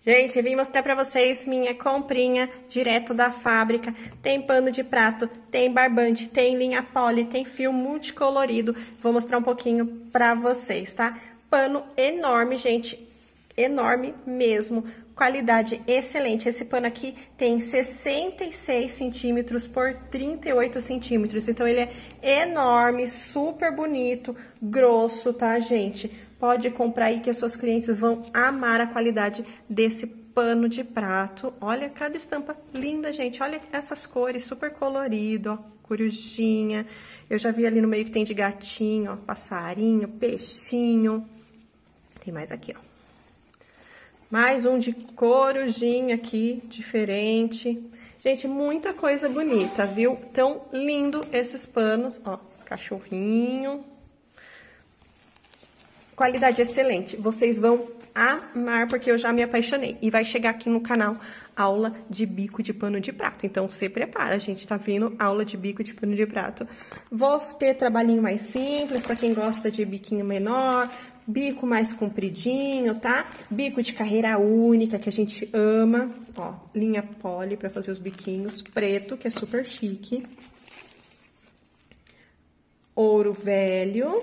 Gente, vim mostrar pra vocês minha comprinha direto da fábrica. Tem pano de prato, tem barbante, tem linha poli, tem fio multicolorido. Vou mostrar um pouquinho pra vocês, tá? Pano enorme, gente, enorme mesmo. Qualidade excelente. Esse pano aqui tem 66 centímetros por 38 centímetros. Então, ele é enorme, super bonito, grosso, tá, gente? Pode comprar aí que as suas clientes vão amar a qualidade desse pano de prato. Olha cada estampa linda, gente. Olha essas cores, super colorido, ó, corujinha. Eu já vi ali no meio que tem de gatinho, ó, passarinho, peixinho. Tem mais aqui, ó. Mais um de corujinha aqui, diferente. Gente, muita coisa bonita, viu? Tão lindo esses panos, ó, cachorrinho. Qualidade excelente, vocês vão amar porque eu já me apaixonei. E vai chegar aqui no canal aula de bico de pano de prato. Então, se prepara, gente, tá vindo aula de bico de pano de prato. Vou ter trabalhinho mais simples para quem gosta de biquinho menor, bico mais compridinho, tá? Bico de carreira única, que a gente ama. Ó, linha poli para fazer os biquinhos. Preto, que é super chique. Ouro velho.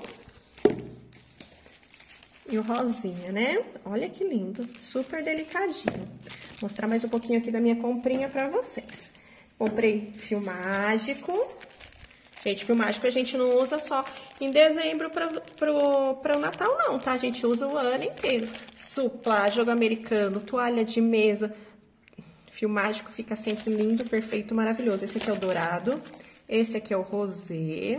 E o rosinha, né? Olha que lindo, super delicadinho. Vou mostrar mais um pouquinho aqui da minha comprinha pra vocês. Comprei fio mágico. Gente, fio mágico a gente não usa só em dezembro pro Natal, não, tá? A gente usa o ano inteiro. Suplá, jogo americano, toalha de mesa. Fio mágico fica sempre lindo, perfeito, maravilhoso. Esse aqui é o dourado. Esse aqui é o rosé.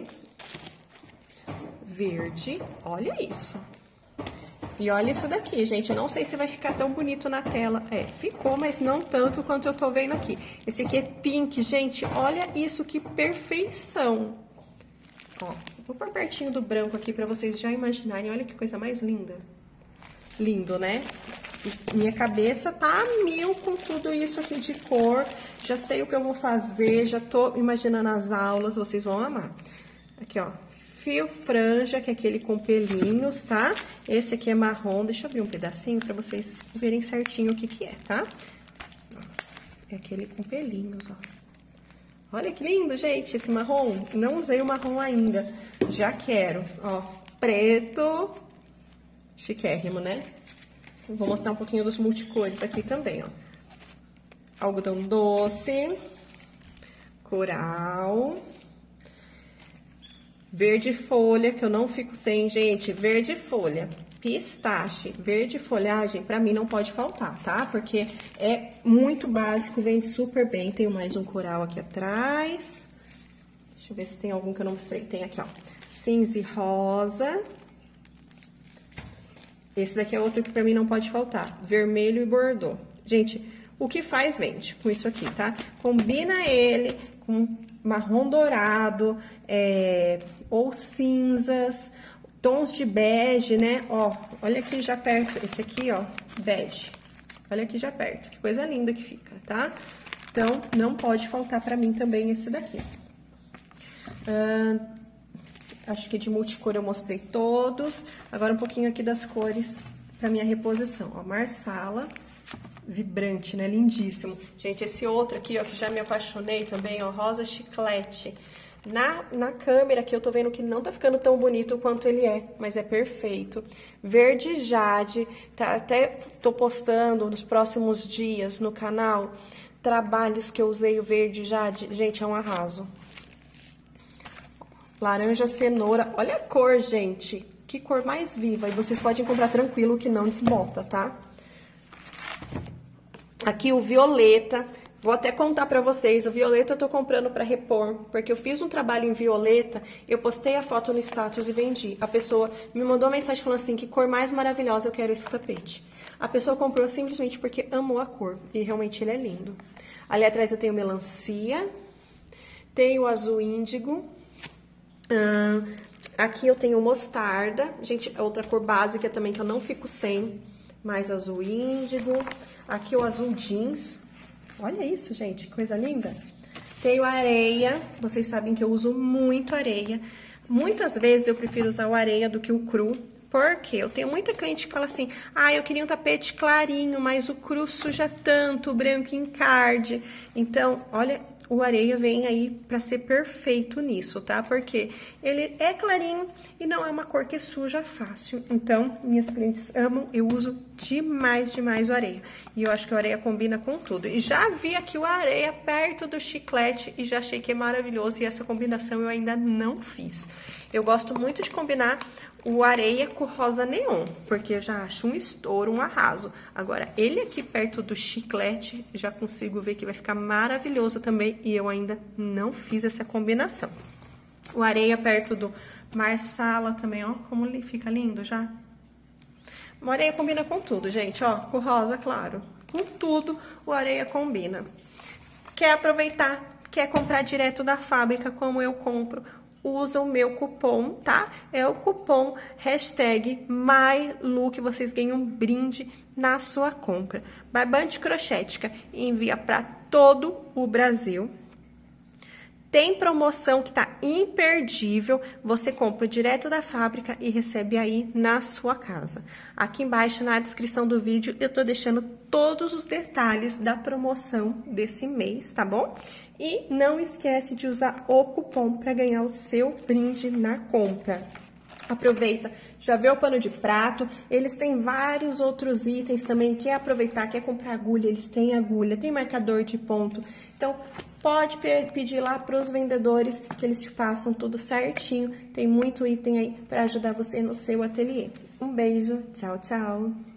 Verde. Olha isso. E olha isso daqui, gente, eu não sei se vai ficar tão bonito na tela. É, ficou, mas não tanto quanto eu tô vendo aqui. Esse aqui é pink, gente, olha isso, que perfeição. Ó, vou pôr pertinho do branco aqui pra vocês já imaginarem, olha que coisa mais linda. Lindo, né? E minha cabeça tá a mil com tudo isso aqui de cor. Já sei o que eu vou fazer, já tô imaginando as aulas, vocês vão amar. Aqui, ó. Fio franja, que é aquele com pelinhos, tá? Esse aqui é marrom, deixa eu abrir um pedacinho pra vocês verem certinho o que que é, tá? É aquele com pelinhos, ó. Olha que lindo, gente, esse marrom. Não usei o marrom ainda, já quero. Ó, preto, chiquérrimo, né? Vou mostrar um pouquinho dos multicores aqui também, ó. Algodão doce, coral... Verde folha, que eu não fico sem, gente, verde folha, pistache, verde folhagem, pra mim não pode faltar, tá? Porque é muito básico, vende super bem. Tenho mais um coral aqui atrás. Deixa eu ver se tem algum que eu não mostrei. Tem aqui, ó, cinza e rosa. Esse daqui é outro que pra mim não pode faltar, vermelho e bordô. Gente, o que faz, vende com isso aqui, tá? Combina ele com marrom dourado, ou cinzas, tons de bege, né? Ó, olha aqui já perto, esse aqui, ó, bege. Olha aqui já perto, que coisa linda que fica, tá? Então, não pode faltar pra mim também esse daqui. Acho que de multicor eu mostrei todos. Agora um pouquinho aqui das cores pra minha reposição, ó, marsala. Vibrante, né? Lindíssimo. Gente, esse outro aqui, ó, que já me apaixonei também, ó, rosa chiclete. Na câmera aqui eu tô vendo que não tá ficando tão bonito quanto ele é, mas é perfeito. Verde jade, tá, até tô postando nos próximos dias no canal trabalhos que eu usei o verde jade. Gente, é um arraso. Laranja cenoura, olha a cor, gente. Que cor mais viva. E vocês podem comprar tranquilo que não desbota, tá? Aqui o violeta, vou até contar pra vocês, o violeta eu tô comprando pra repor, porque eu fiz um trabalho em violeta, eu postei a foto no status e vendi. A pessoa me mandou uma mensagem falando assim, que cor mais maravilhosa, eu quero esse tapete. A pessoa comprou simplesmente porque amou a cor, e realmente ele é lindo. Ali atrás eu tenho melancia, tenho azul índigo, aqui eu tenho mostarda, gente, é outra cor básica também que eu não fico sem. Mais azul índigo. Aqui o azul jeans. Olha isso, gente, que coisa linda. Tenho areia. Vocês sabem que eu uso muito areia. Muitas vezes eu prefiro usar o areia do que o cru, Porque eu tenho muita cliente que fala assim, ah, eu queria um tapete clarinho, mas o cru suja tanto, o branco encarde. Então, olha, o areia vem aí para ser perfeito nisso, tá? Porque ele é clarinho e não é uma cor que suja fácil. Então, minhas clientes amam, eu uso demais, demais o areia. E eu acho que o areia combina com tudo. E já vi aqui o areia perto do chiclete e já achei que é maravilhoso. E essa combinação eu ainda não fiz. Eu gosto muito de combinar o areia com rosa neon, porque eu já acho um estouro, um arraso. Agora, ele aqui perto do chiclete, já consigo ver que vai ficar maravilhoso também, e eu ainda não fiz essa combinação. O areia perto do marsala também, ó, como ele fica lindo já. O areia combina com tudo, gente, ó, com rosa, claro. Com tudo, o areia combina. Quer aproveitar, quer comprar direto da fábrica, como eu compro, usa o meu cupom, tá? É o cupom #MyLook, vocês ganham um brinde na sua compra. Barbante crochética envia para todo o Brasil. Tem promoção que tá imperdível, você compra direto da fábrica e recebe aí na sua casa. Aqui embaixo na descrição do vídeo eu tô deixando todos os detalhes da promoção desse mês, tá bom? E não esquece de usar o cupom para ganhar o seu brinde na compra. Aproveita, já vê o pano de prato, eles têm vários outros itens também, quer aproveitar, quer comprar agulha, eles têm agulha, tem marcador de ponto. Então, pode pedir lá para os vendedores que eles te passam tudo certinho. Tem muito item aí para ajudar você no seu ateliê. Um beijo, tchau, tchau!